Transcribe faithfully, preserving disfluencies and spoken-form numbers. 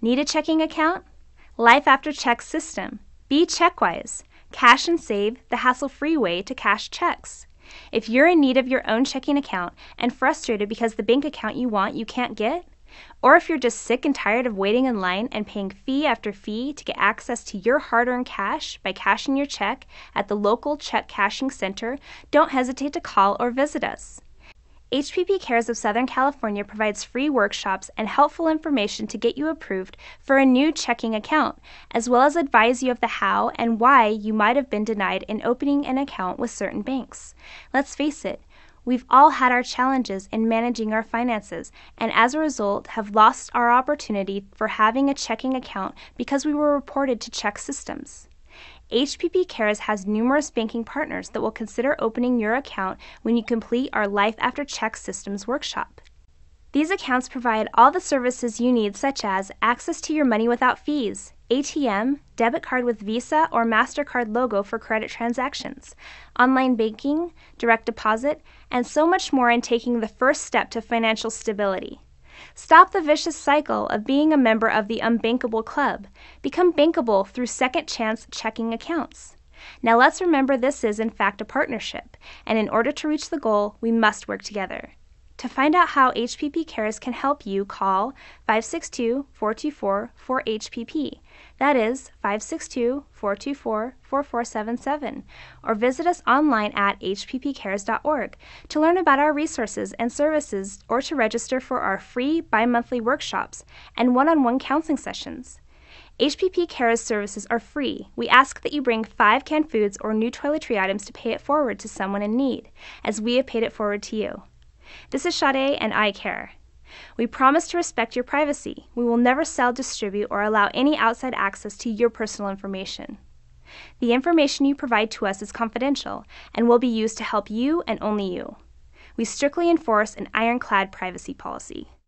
Need a checking account? Life after Chexsystems. Be Checkwise. Cash and save, the hassle-free way to cash checks. If you're in need of your own checking account and frustrated because the bank account you want you can't get, or if you're just sick and tired of waiting in line and paying fee after fee to get access to your hard-earned cash by cashing your check at the local check cashing center, don't hesitate to call or visit us. H P P Cares of Southern California provides free workshops and helpful information to get you approved for a new checking account, as well as advise you of the how and why you might have been denied in opening an account with certain banks. Let's face it, we've all had our challenges in managing our finances, and as a result have lost our opportunity for having a checking account because we were reported to Chexsystems. H P P Cares has numerous banking partners that will consider opening your account when you complete our Life After Chexsystems workshop. These accounts provide all the services you need, such as access to your money without fees, A T M, debit card with Visa or MasterCard logo for credit transactions, online banking, direct deposit, and so much more in taking the first step to financial stability. Stop the vicious cycle of being a member of the unbankable club. Become bankable through second chance checking accounts. Now let's remember this is in fact a partnership, and in order to reach the goal, we must work together. To find out how H P P Cares can help you, call five six two, four two four, four H P P. That is five six two, four two four, four four seven seven, or visit us online at h p p cares dot org to learn about our resources and services, or to register for our free bi-monthly workshops and one-on-one counseling sessions. H P P Cares services are free. We ask that you bring five canned foods or new toiletry items to pay it forward to someone in need, as we have paid it forward to you. This is Sade, and I care. We promise to respect your privacy. We will never sell, distribute, or allow any outside access to your personal information. The information you provide to us is confidential and will be used to help you and only you. We strictly enforce an ironclad privacy policy.